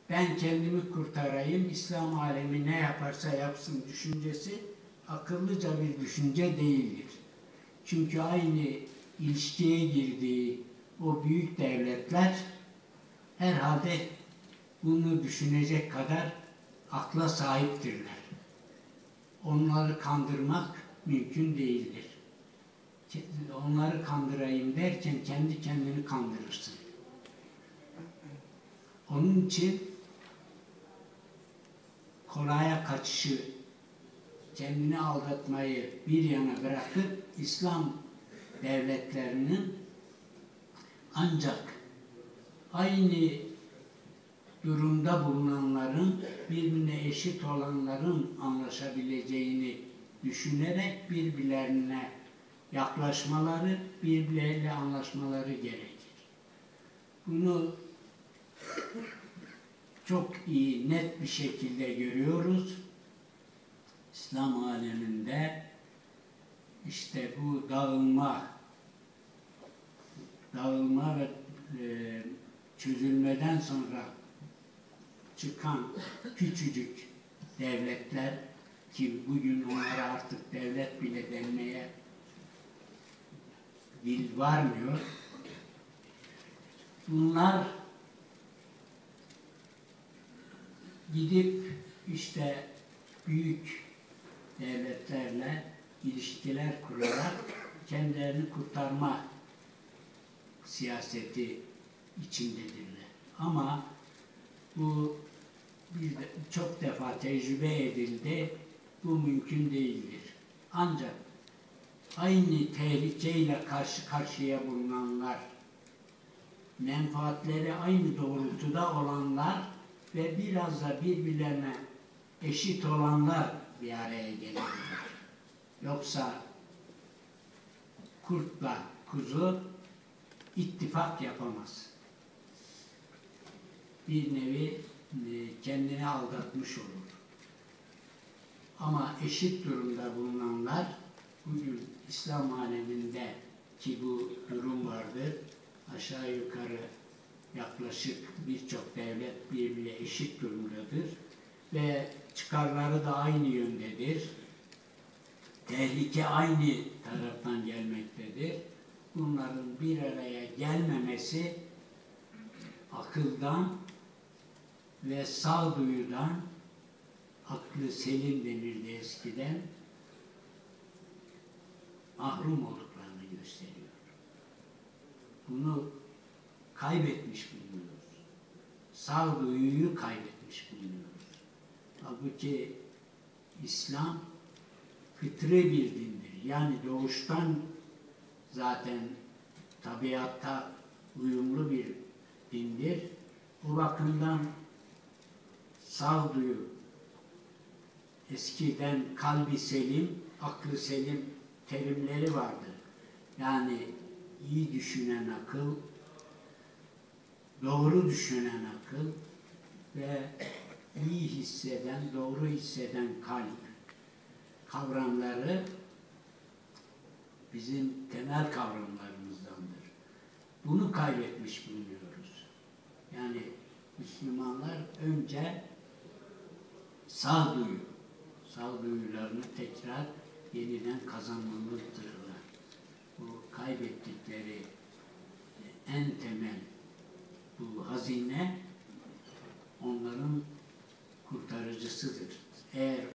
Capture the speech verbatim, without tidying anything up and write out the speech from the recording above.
ben kendimi kurtarayım, İslam alemi ne yaparsa yapsın düşüncesi akıllıca bir düşünce değildir. Çünkü aynı ilişkiye girdiği o büyük devletler herhalde bunu düşünecek kadar akla sahiptirler. Onları kandırmak mümkün değildir. Onları kandırayım derken kendi kendini kandırırsın. Onun için kolaya kaçışı, kendini aldatmayı bir yana bırakıp İslam devletlerinin ancak aynı durumda bulunanların, birbirine eşit olanların anlaşabileceğini düşünerek birbirlerine yaklaşmaları, birbirleriyle anlaşmaları gerekir. Bunu çok iyi, net bir şekilde görüyoruz. İslam aleminde işte bu dağılma, dağılma ve e, çözülmeden sonra çıkan küçücük devletler ki bugün onlara artık devlet bile denmeye dil varmıyor. Bunlar gidip işte büyük devletlerle ilişkiler kurarak kendilerini kurtarma siyaseti içindedirler. Ama bu bir de, çok defa tecrübe edildi, bu mümkün değildir. Ancak aynı tehlikeyle karşı karşıya bulunanlar, menfaatleri aynı doğrultuda olanlar ve biraz da birbirlerine eşit olanlar bir araya gelirler. Yoksa kurtla kuzu ittifak yapamaz. Bir nevi kendini aldatmış olur. Ama eşit durumda bulunanlar bugün İslam aleminde ki bu durum vardır. Aşağı yukarı yaklaşık birçok devlet birbirine eşit durumdadır ve çıkarları da aynı yöndedir. Tehlike aynı taraftan gelmektedir. Bunların bir araya gelmemesi akıldan ve sağduyudan, aklı selim denirdi eskiden, mahrum olduklarını gösteriyor. Bunu kaybetmiş bulunuyoruz. Sağduyuyu kaybetmiş bulunuyoruz. Halbuki İslam fıtri bir dindir. Yani doğuştan zaten tabiatta uyumlu bir dindir. Bu bakımdan sağduyu, eskiden kalbi selim, aklı selim terimleri vardı. Yani iyi düşünen akıl, doğru düşünen akıl ve iyi hisseden, doğru hisseden kalp kavramları bizim temel kavramlarımızdandır. Bunu kaybetmiş bulunuyoruz. Yani Müslümanlar önce sağduyu, sağduyularını tekrar yeniden kazanmalıdırlar. Bu kaybettikleri en temel bu hazine onların kurtarıcısıdır. Eğer